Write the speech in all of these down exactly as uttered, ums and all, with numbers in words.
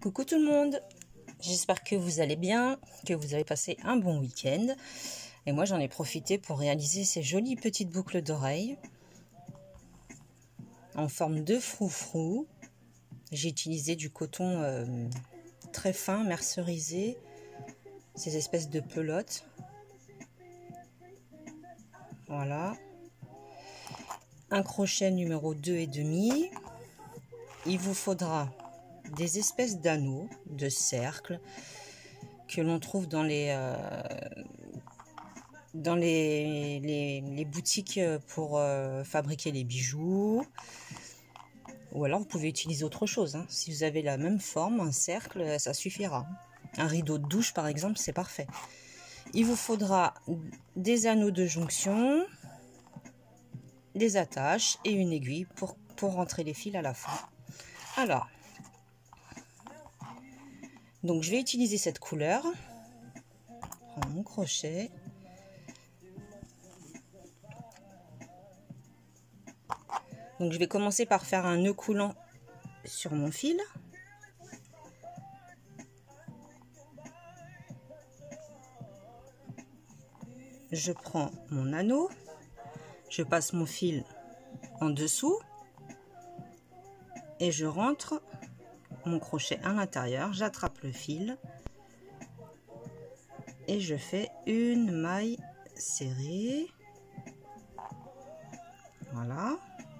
Coucou tout le monde, j'espère que vous allez bien, que vous avez passé un bon week-end. Et moi j'en ai profité pour réaliser ces jolies petites boucles d'oreilles en forme de froufrou. J'ai utilisé du coton euh, très fin, mercerisé, ces espèces de pelotes. Voilà. Un crochet numéro deux et demi. Il vous faudra des espèces d'anneaux, de cercles que l'on trouve dans les euh, dans les, les, les boutiques pour euh, fabriquer les bijoux, ou alors vous pouvez utiliser autre chose, hein. Si vous avez la même forme, un cercle, ça suffira. Un rideau de douche par exemple, c'est parfait. Il vous faudra des anneaux de jonction, des attaches et une aiguille pour, pour rentrer les fils à la fin. Alors, donc je vais utiliser cette couleur. Je prends mon crochet. Donc je vais commencer par faire un nœud coulant sur mon fil. Je prends mon anneau, je passe mon fil en dessous et je rentre mon crochet à l'intérieur, j'attrape le fil et je fais une maille serrée. Voilà.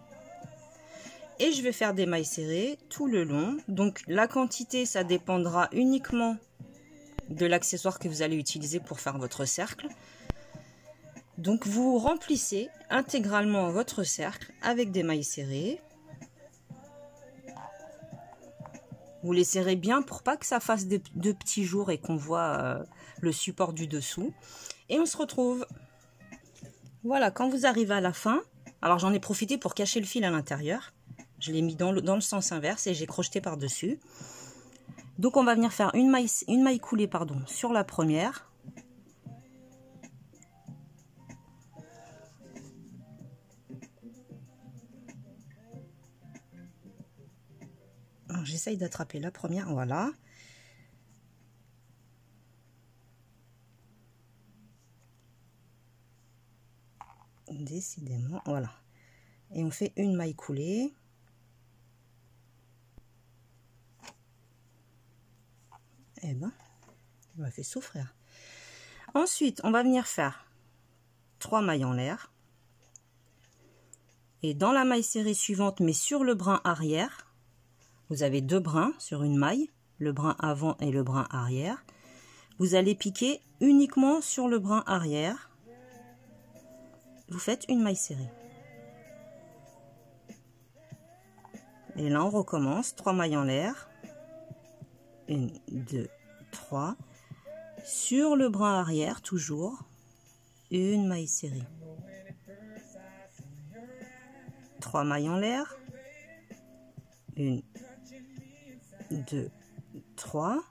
Et je vais faire des mailles serrées tout le long. Donc la quantité, ça dépendra uniquement de l'accessoire que vous allez utiliser pour faire votre cercle. Donc vous remplissez intégralement votre cercle avec des mailles serrées. Vous les serrez bien pour pas que ça fasse de, de petits jours et qu'on voit euh, le support du dessous. Et on se retrouve. Voilà, quand vous arrivez à la fin, alors j'en ai profité pour cacher le fil à l'intérieur. Je l'ai mis dans le, dans le sens inverse et j'ai crocheté par-dessus. Donc on va venir faire une maille, une maille coulée pardon, sur la première. J'essaye d'attraper la première, voilà. Décidément, voilà. Et on fait une maille coulée. Eh ben, il m'a fait souffrir. Ensuite, on va venir faire trois mailles en l'air. Et dans la maille serrée suivante, mais sur le brin arrière, vous avez deux brins sur une maille, le brin avant et le brin arrière. Vous allez piquer uniquement sur le brin arrière. Vous faites une maille serrée. Et là, on recommence. Trois mailles en l'air. Une, deux, trois. Sur le brin arrière, toujours, une maille serrée. Trois mailles en l'air. Une, deux, trois.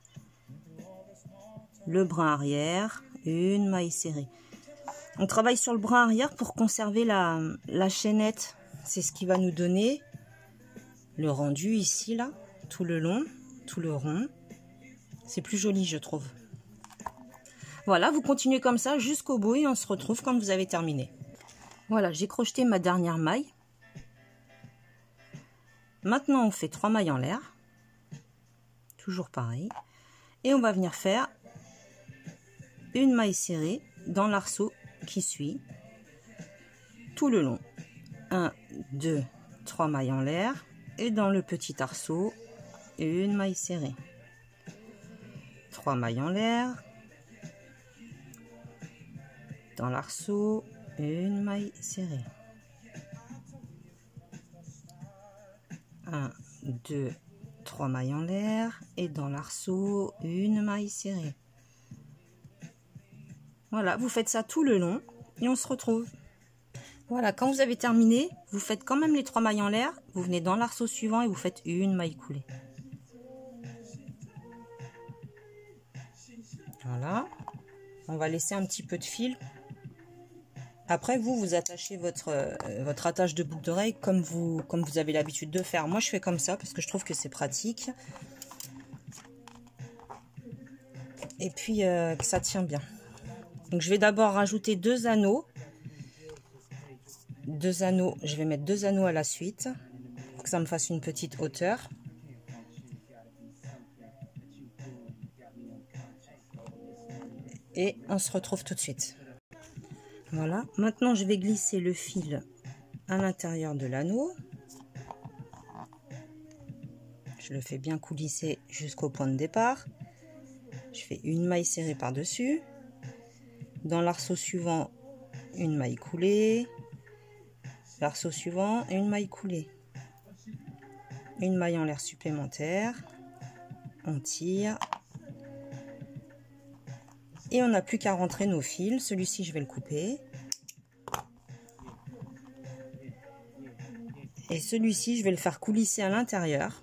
Le brin arrière, une maille serrée. On travaille sur le brin arrière pour conserver la, la chaînette. C'est ce qui va nous donner le rendu ici, là, tout le long, tout le rond. C'est plus joli, je trouve. Voilà, vous continuez comme ça jusqu'au bout et on se retrouve quand vous avez terminé. Voilà, j'ai crocheté ma dernière maille. Maintenant, on fait trois mailles en l'air. Toujours pareil. Et on va venir faire une maille serrée dans l'arceau qui suit tout le long. un, deux, trois mailles en l'air. Et dans le petit arceau, une maille serrée. trois mailles en l'air. Dans l'arceau, une maille serrée. un, deux, trois mailles en l'air et dans l'arceau, une maille serrée. Voilà, vous faites ça tout le long et on se retrouve. Voilà, quand vous avez terminé, vous faites quand même les trois mailles en l'air, vous venez dans l'arceau suivant et vous faites une maille coulée. Voilà, on va laisser un petit peu de fil. Après, vous, vous attachez votre, euh, votre attache de boucle d'oreille comme vous, comme vous avez l'habitude de faire. Moi, je fais comme ça parce que je trouve que c'est pratique. et puis euh, que ça tient bien. Donc je vais d'abord rajouter deux anneaux. Deux anneaux, je vais mettre deux anneaux à la suite, pour que ça me fasse une petite hauteur. Et on se retrouve tout de suite. Voilà, maintenant je vais glisser le fil à l'intérieur de l'anneau. Je le fais bien coulisser jusqu'au point de départ. Je fais une maille serrée par-dessus. Dans l'arceau suivant, une maille coulée. L'arceau suivant, une maille coulée. Une maille en l'air supplémentaire. On tire. Et on n'a plus qu'à rentrer nos fils. Celui-ci, je vais le couper. Et celui-ci, je vais le faire coulisser à l'intérieur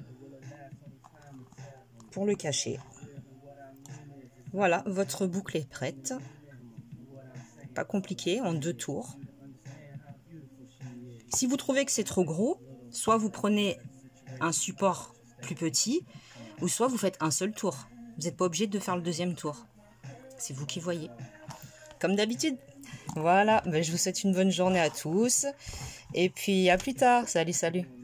pour le cacher. Voilà, votre boucle est prête. Pas compliqué, en deux tours. Si vous trouvez que c'est trop gros, soit vous prenez un support plus petit, ou soit vous faites un seul tour. Vous n'êtes pas obligé de faire le deuxième tour. C'est vous qui voyez. Comme d'habitude. Voilà, ben je vous souhaite une bonne journée à tous. Et puis à plus tard. Salut, salut.